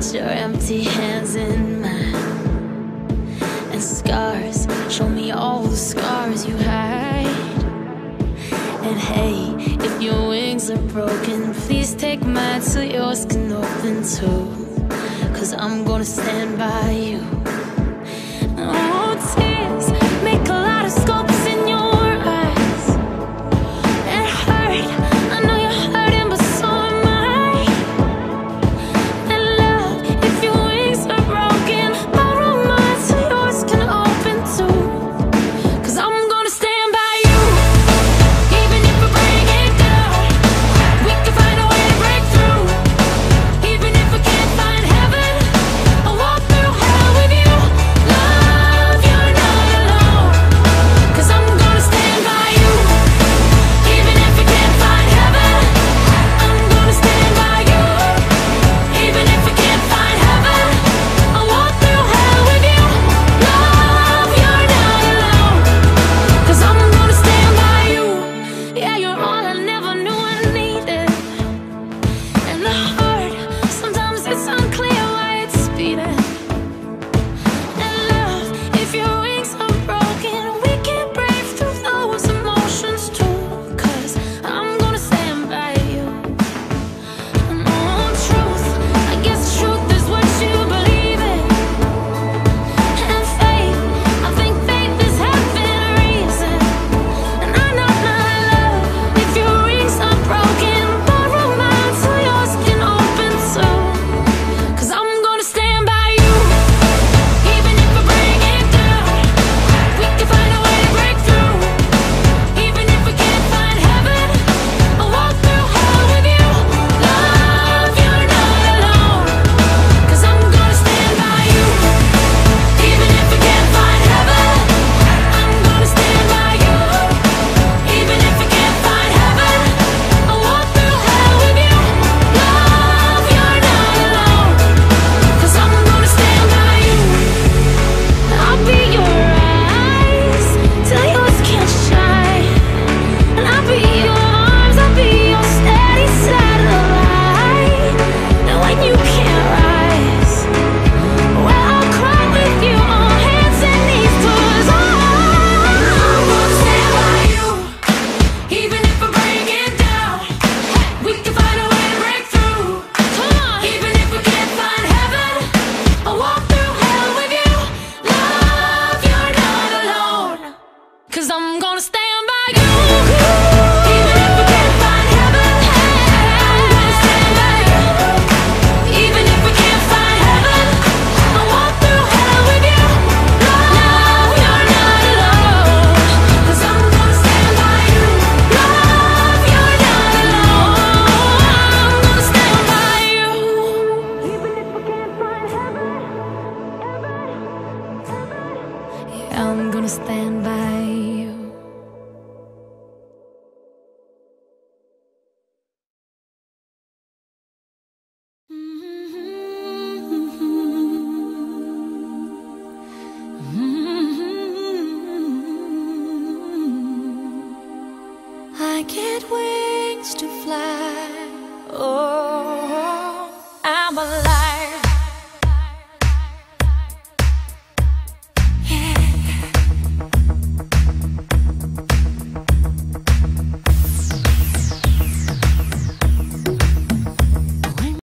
Put your empty hands in mine, and scars, show me all the scars you hide. And hey, if your wings are broken, please take mine so yours can open too. 'Cause I'm gonna stand by you. Oh, tears make a lot of scopes in your eyes. It hurt, I know you're hurting, but so am I. And love, if your wings are broken, borrow mine so yours can open too. 'Cause I'm gonna stand by you. Even if we break it down, we can find a way to break through. Even if we can't find heaven, I'll walk through hell with you. Love, you're not alone. 'Cause I'm gonna stand by you. Even if we can't find heaven, I'm gonna stand by you. Even if we can't find heaven, I'll walk through hell with you. Love, you're not alone. 'Cause I'm gonna stand by you. Yeah, you're all I never knew I needed. And the heart, sometimes it's unclear why it's beating. And love, if your wings are broken, we can break through those emotions too. 'Cause I'm gonna stand by you. And oh, truth, I guess truth is what you believe in. And faith, I think faith is having a reason. And I know my love, if your wings are broken, borrow mine so yours can open too. 'Cause I'm gonna stand by you. Even if we break it down, we can find a way to break through. Even if we can't find heaven, I'll walk through hell with you. Love, you're not alone. 'Cause I'm gonna stand by you. Even if we can't find heaven, I'm gonna stand by you. Even if we can't find heaven, I'll walk through hell with you. Love, you're not alone. 'Cause I'm gonna stand by you. I'll be your eyes till yours can't shine. And I'll be your arms, I'll be your steady satellite. And when you can't rise, well, I'll cry with you on hands and knees. 'Cause I'm gonna stand by you. Even if we break it down, we can find a way to break through. Come on. Even if we can't find heaven, I'll walk through hell with you. Love, you're not alone. 'Cause I'm gonna stand by you. Even if we can't find heaven, I'm gonna stand by you. Even if we can't find heaven, I'll walk through hell with you. Love, you're not alone. 'Cause I'm gonna stand by you. Love, you're not alone. I'm gonna stand by you. Even if we can't find heaven, yeah, I'm gonna stand by you. I get wings to fly. Oh,